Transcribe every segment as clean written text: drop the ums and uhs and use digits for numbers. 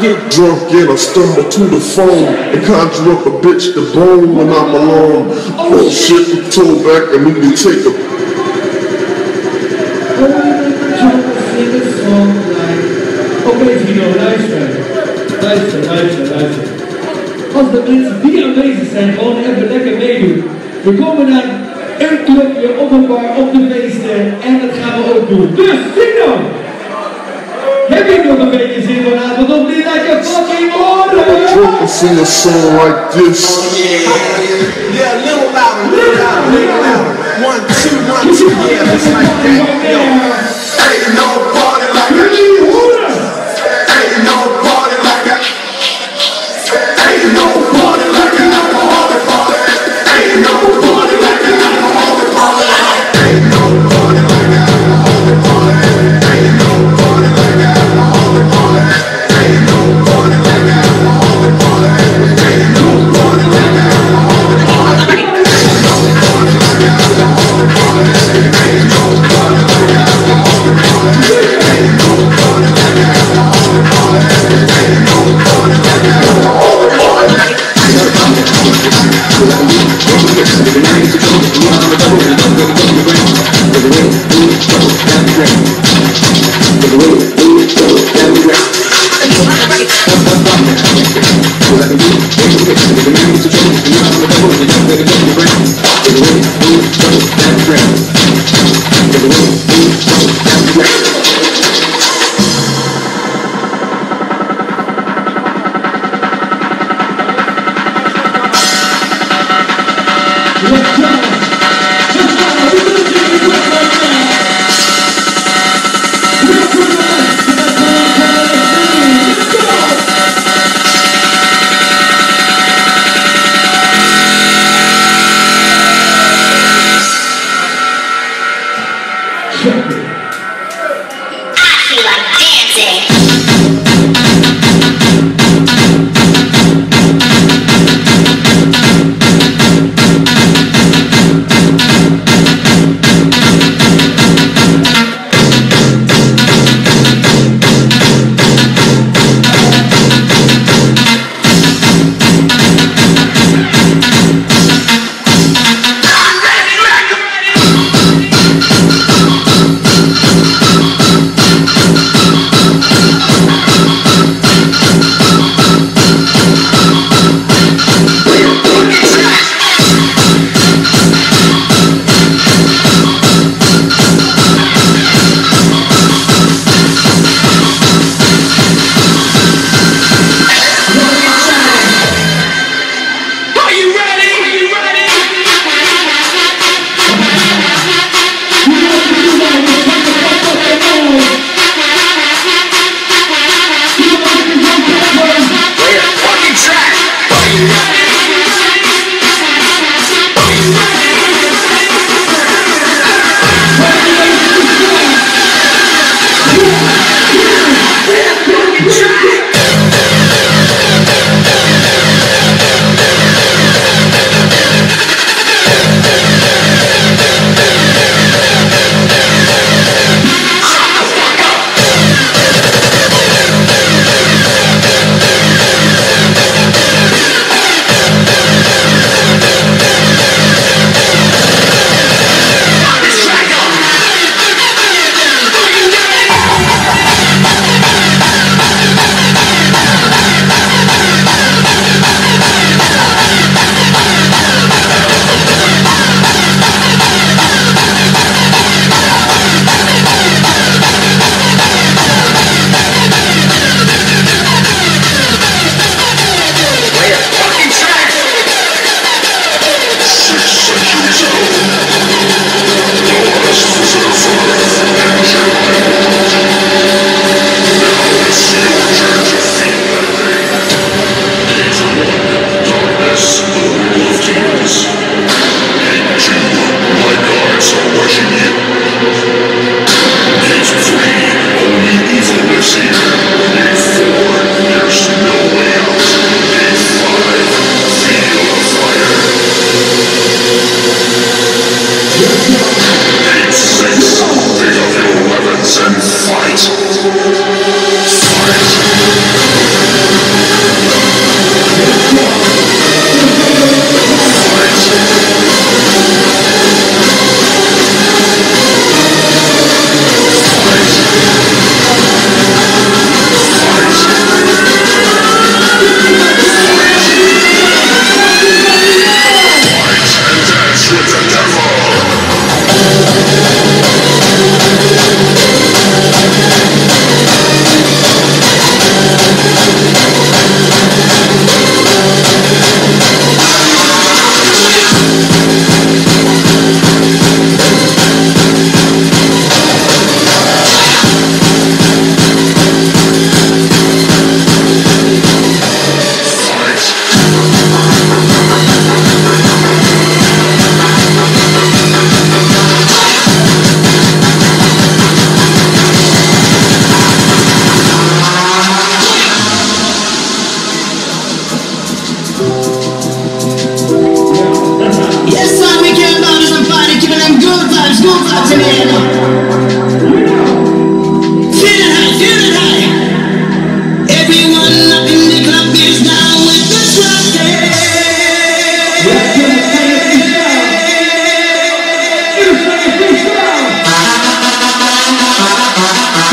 get drunk and I stumble to the phone and conjure up a bitch to bone when I'm alone. Oh shit, we told back, I need to take a Oké vrienden, luister. Als de mensen die aanwezig zijn gewoon even lekker meedoen. We komen dan een clubje op een bar, op de feesten en dat gaan we ook doen. Dus, zing dan! Heb je nog een beetje zin vanavond of niet like a fucking order? drunk and sing a song like this. Yeah, a little louder. 1, 2, 1, 2, yeah, just like that. Yo, ain't no party like that. Ain't no party like that. Ain't no party like an alcoholic party. Ain't no party like an alcoholic party. Ain't no party like an alcoholic party. Ain't no party like an alcoholic party. Ain't no party like an alcoholic party. Ain't no party like an alcoholic party. Ain't no party like an alcoholic party. Ain't no party like an alcoholic party. Ain't no party like an alcoholic party. Ain't no party like an alcoholic party.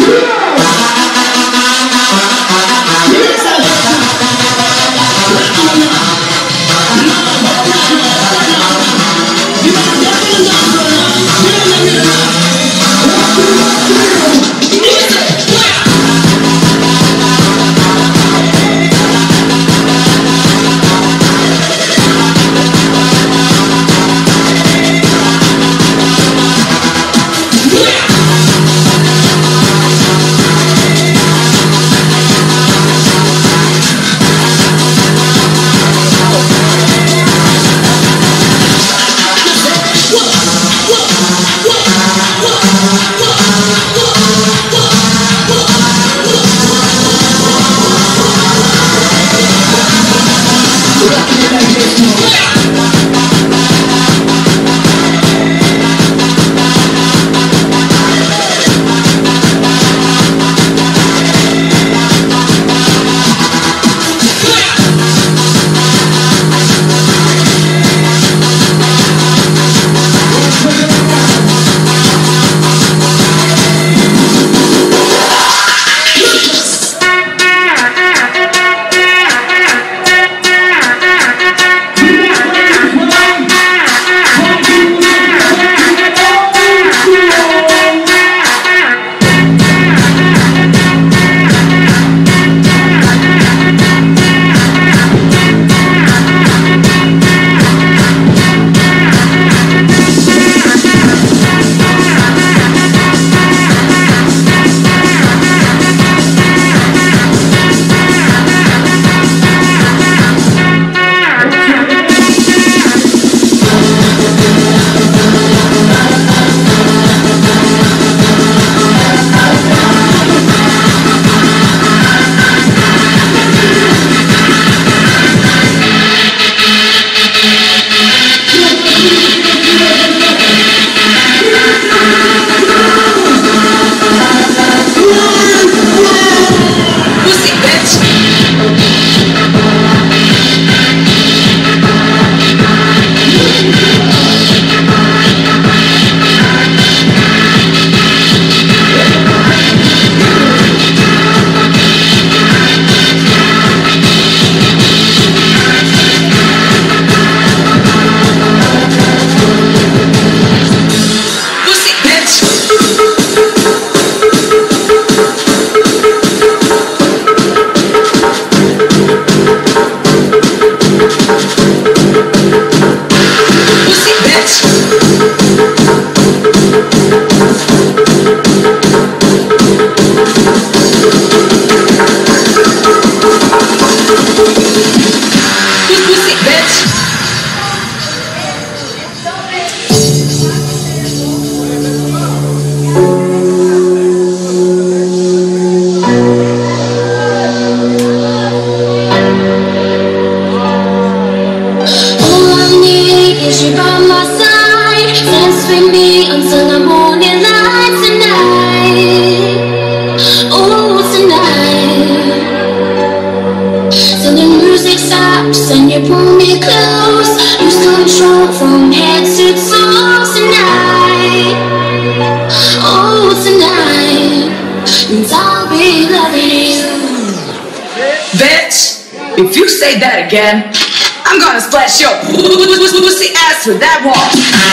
If you say that again, I'm gonna splash your pussy ass with that wall.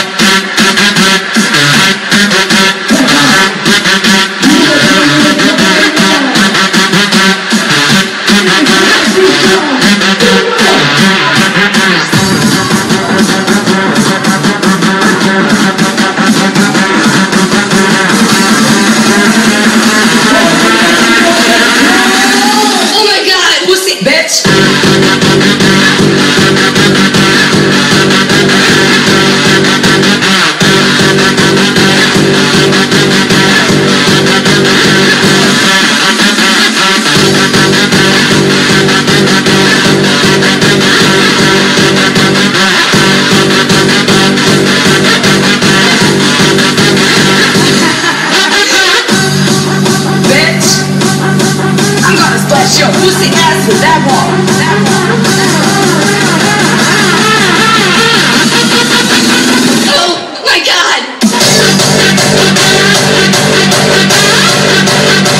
Oh my god, pussy bitch. Your pussy ass with that wall. Oh my god.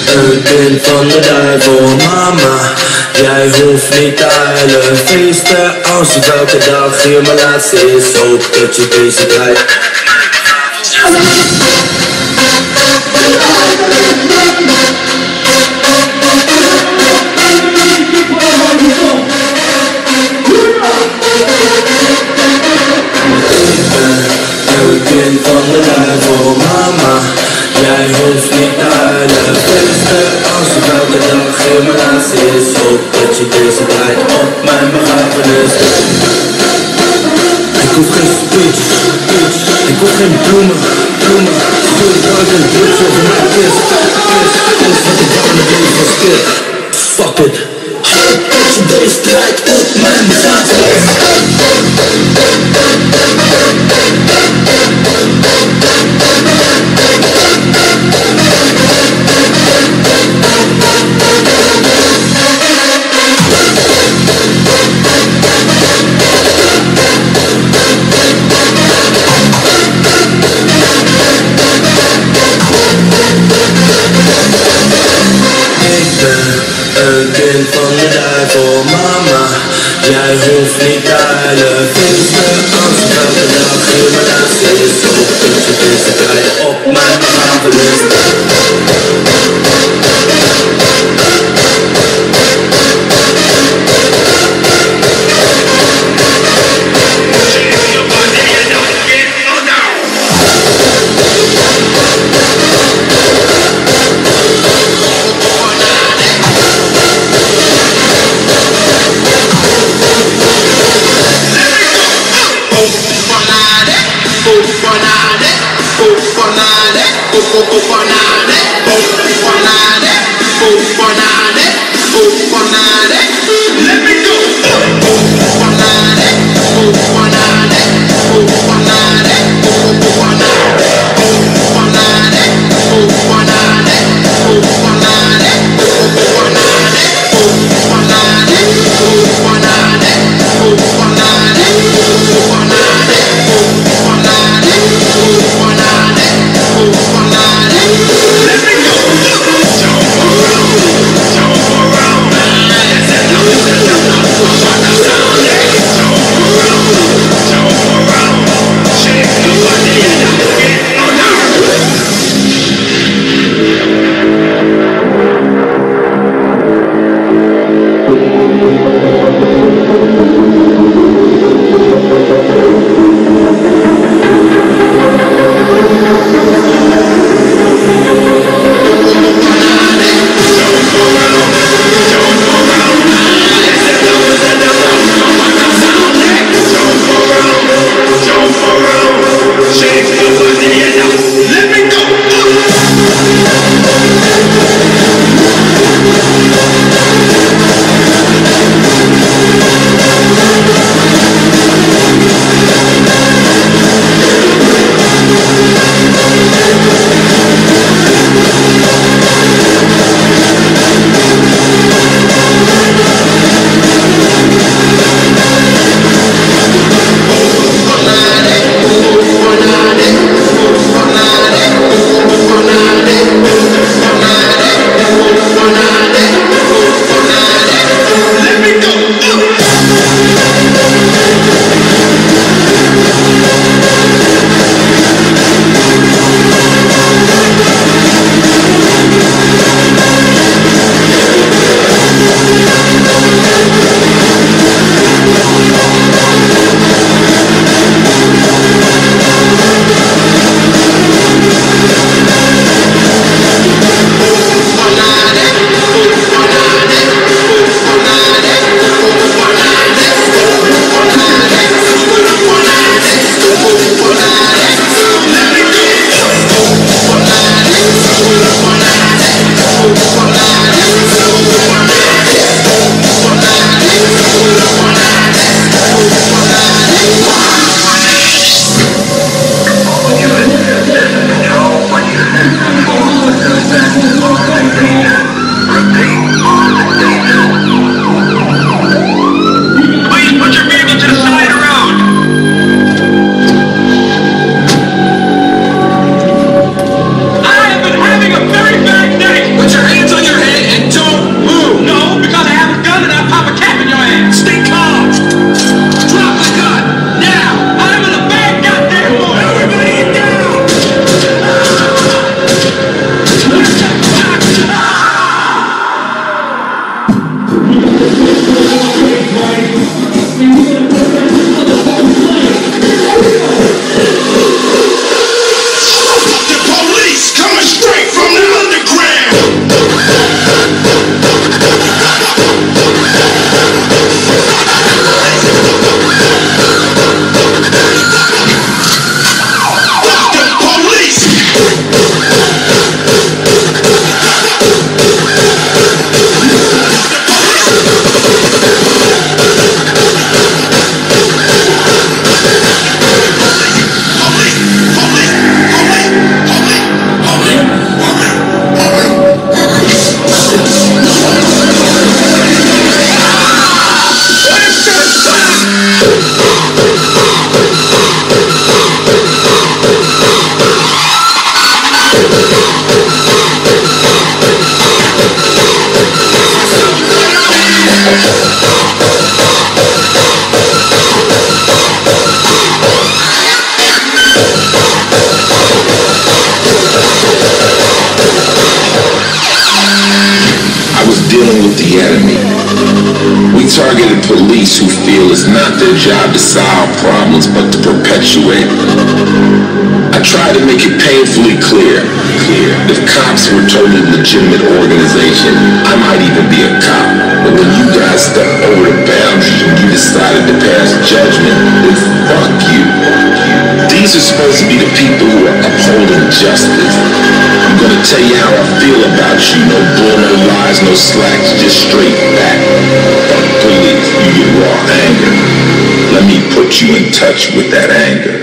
een kind van de duivel. Mama, jij hoeft niet te huilen. Feesten als je welke dag hier mijn laatste is. Hoop dat je deze draait. Een kind van de duivel, mama, jij hoeft niet te huilen. Feesten als je welke dag in mijn laatste is. Hoop dat je deze draait op mijn begrafenis. Ik hoef geen speech, ik hoef geen bloemen. Goeie buik en drugs over mijn kist. Alles wat ik wou in het leven was kid. Fuck it. Hoop dat je deze draait op mijn begrafenis. Een kind van de duivel, mama, jij hoeft niet te huilen. Feesten als elke dag in mijn laatste is. Hoop dat je deze draait op mijn begrafenis. Targeted police who feel it's not their job to solve problems but to perpetuate. I try to make it painfully clear. If cops were a totally legitimate organization, I might even be a cop. But when you guys step over the boundary and you decided to pass judgment, then fuck you. These are supposed to be the people who are upholding justice. I'm gonna tell you how I feel about you. No bull, no lies, no slacks, just straight back. Fuck police, you get raw anger. Let me put you in touch with that anger.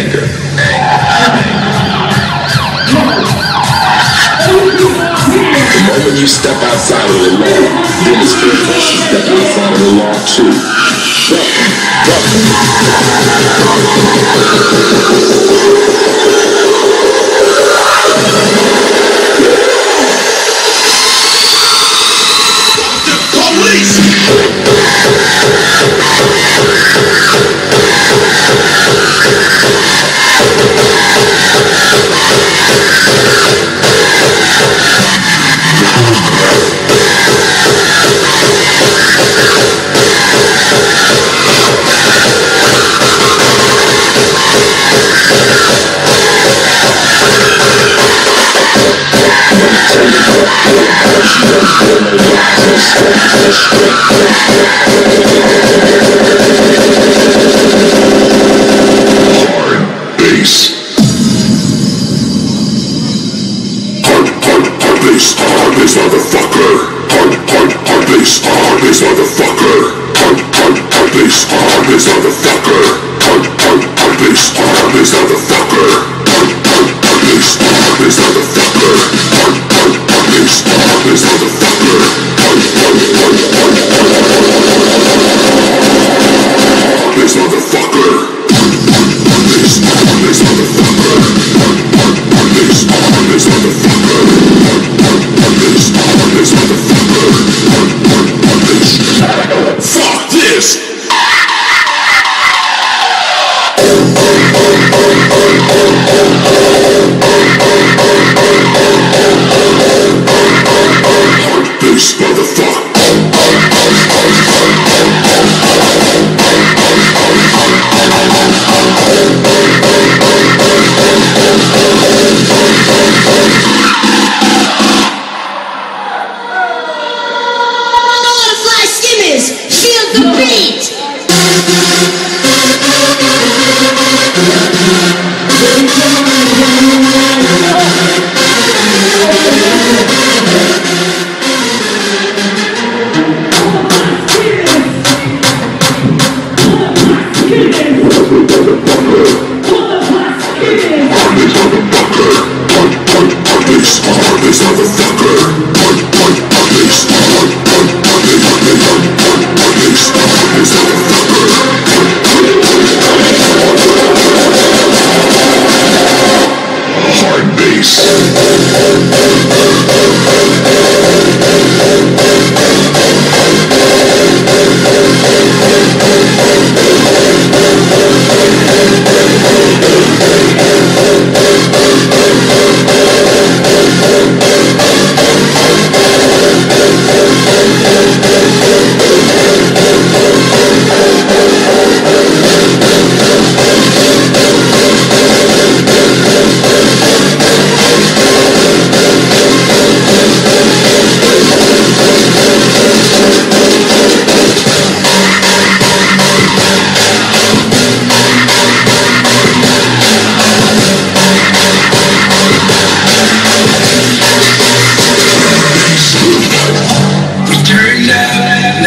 The moment you step outside of the law, then it's fair for us to step outside of the law too. Fuck the police!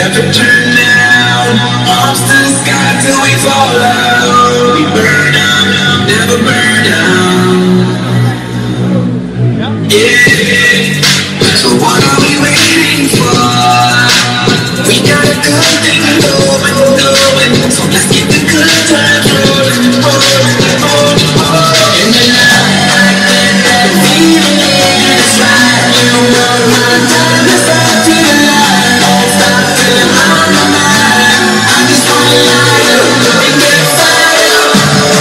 never turn down. Arms to the sky till we fall out. We burn out, never burn down. Yeah. So what are we waiting for? We got a good thing going, so let's get the good times rolling, rolling, rolling, rolling. In the night, the feeling is right. You know my time is up to the light. Don't stop till you're on my mind. I just wanna light up and get fired up.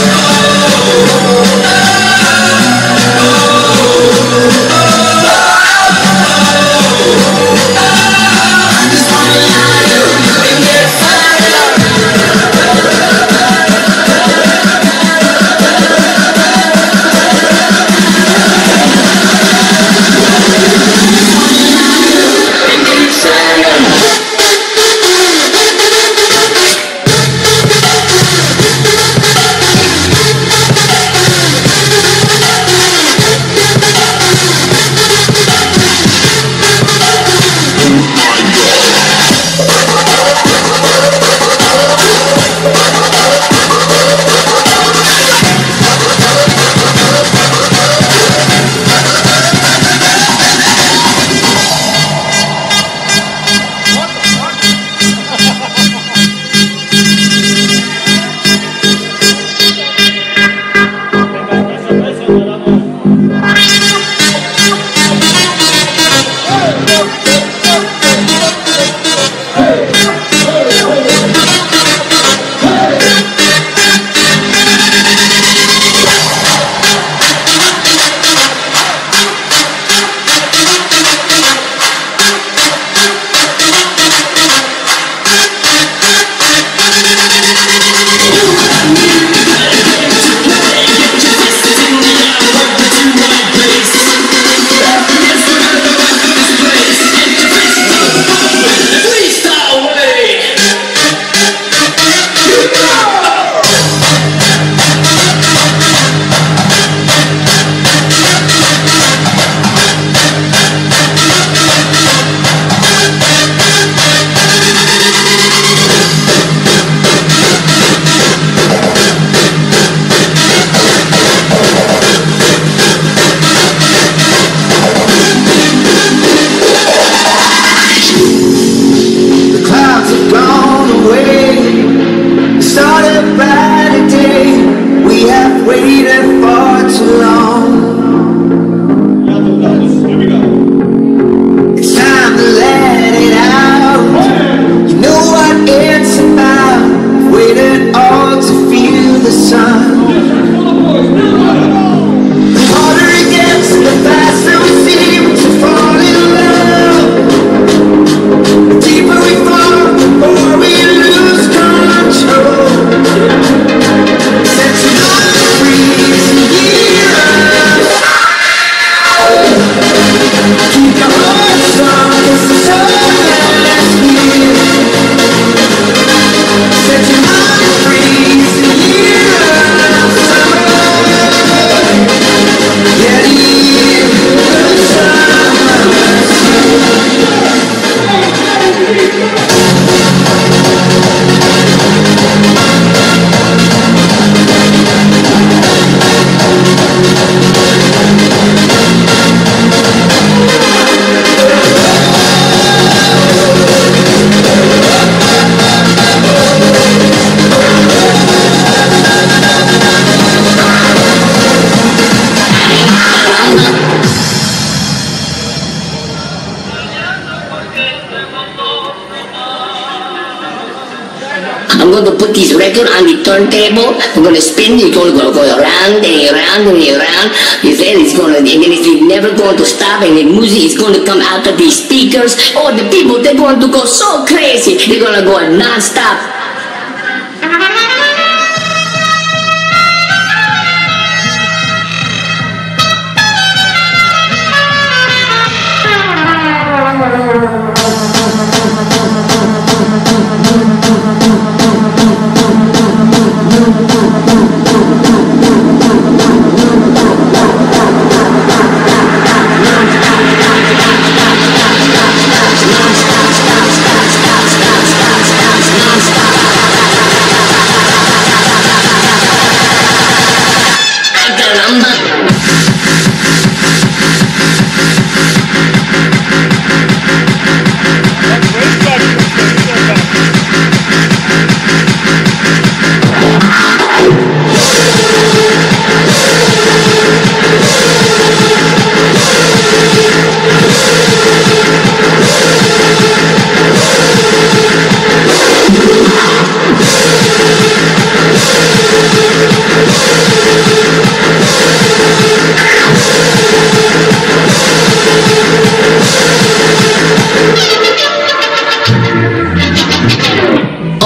I'm going to put this record on the turntable. I'm going to spin. It's going to go around and around and around. You said it's going to, and then it's never going to stop, and the music is going to come out of these speakers. Oh, the people, they're going to go so crazy. They're going to go non-stop.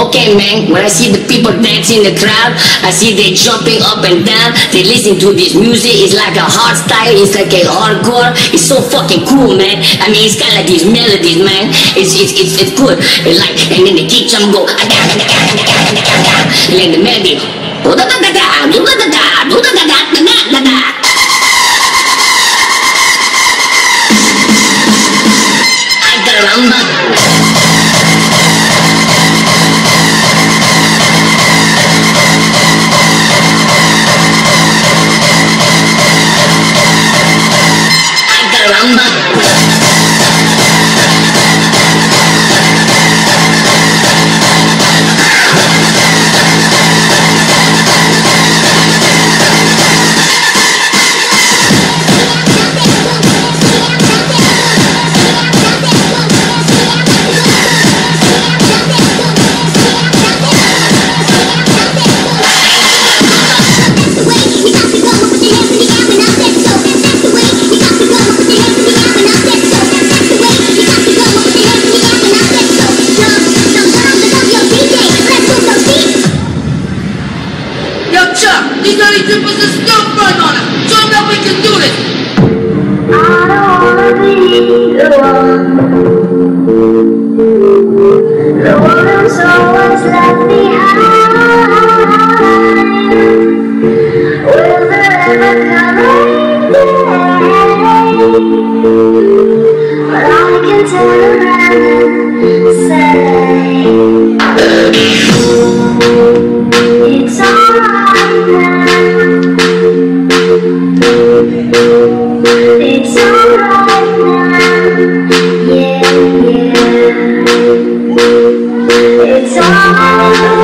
Okay, man, when I see the people dancing in the crowd, I see they jumping up and down, they listen to this music, it's like a hard style, it's like a hardcore, it's so fucking cool, man. I mean, it's got like these melodies, man, it's good. It's like, and then the kick drum go, and then the melody, ay caramba. These dirty drippers are still front on us. Show them that we can do this. I don't wanna be the one who's always left behind. Will there ever come a day when I can turn around and say it's alright now. It's alright now, yeah, yeah. It's alright now.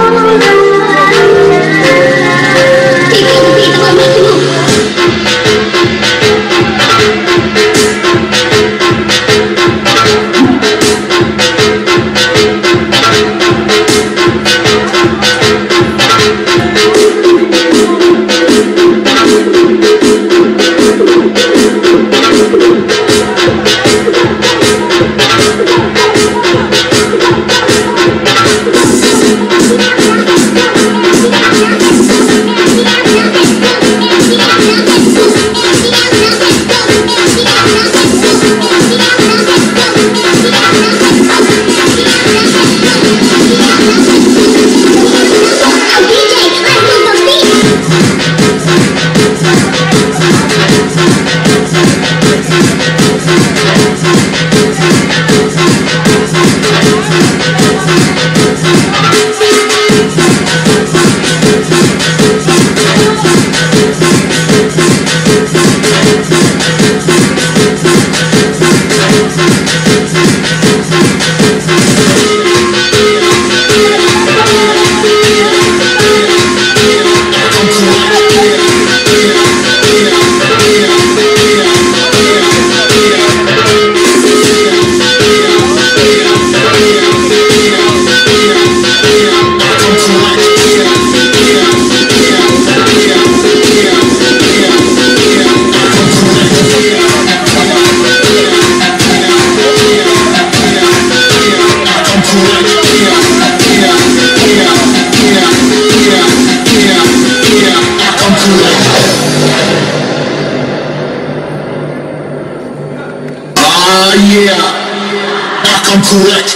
Yeah, I come correct.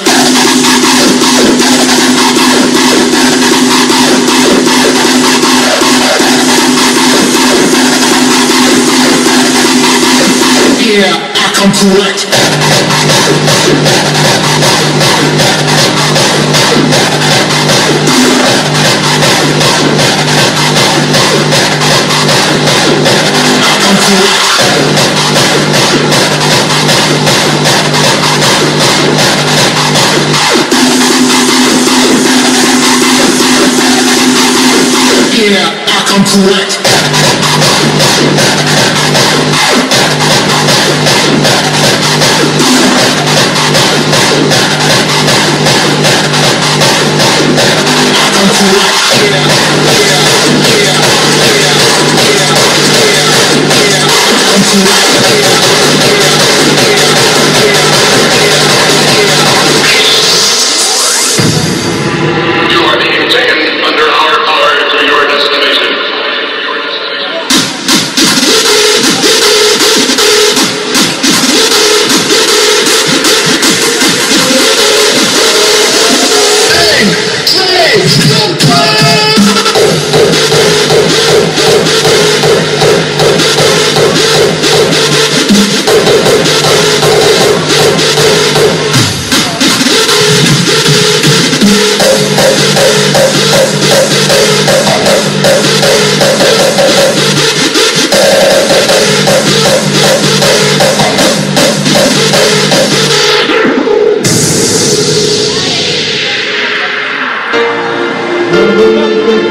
Yeah, I come correct. Yeah, I come correct.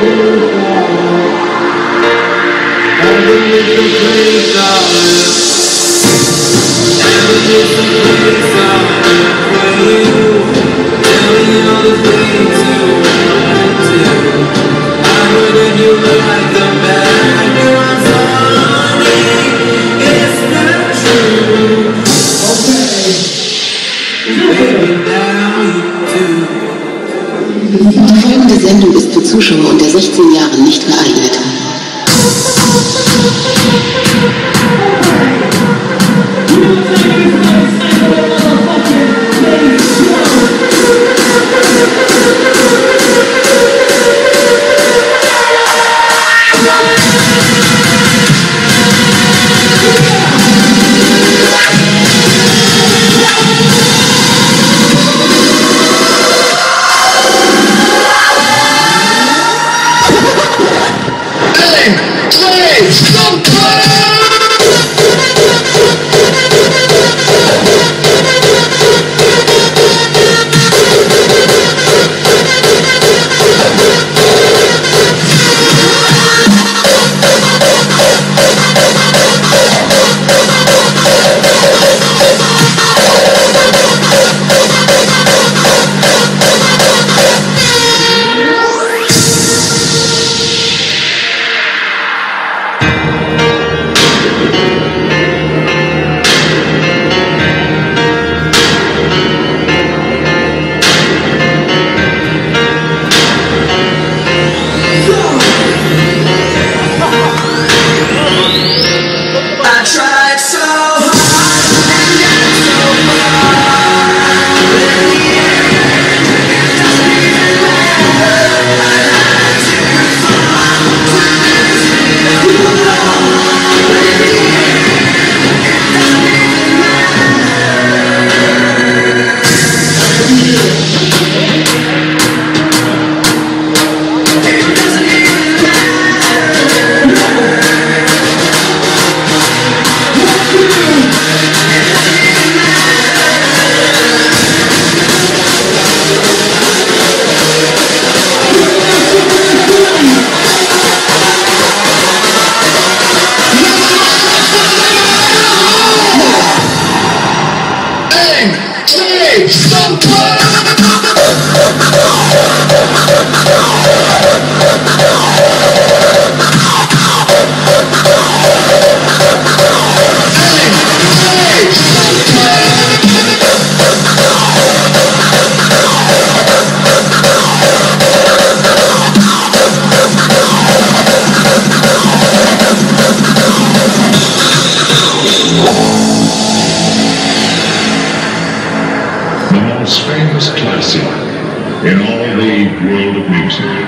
Die folgende Sendung ist für Zuschauer unter 16 Jahren nicht geeignet. In all the world of music.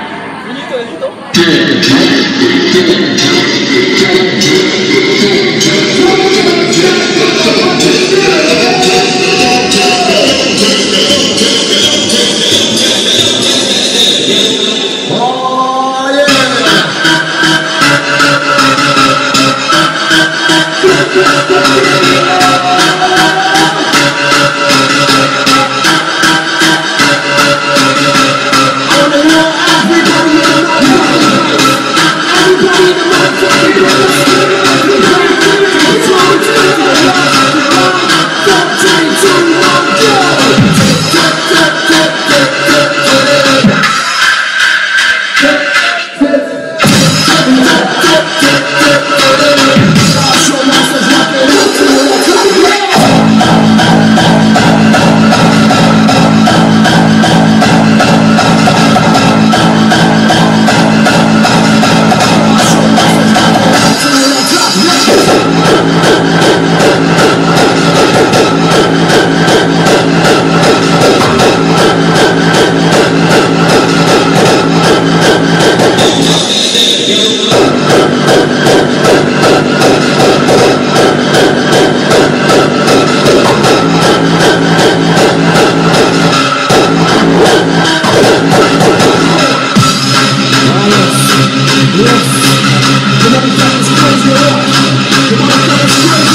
The motherfuckers crazy. The motherfuckers crazy.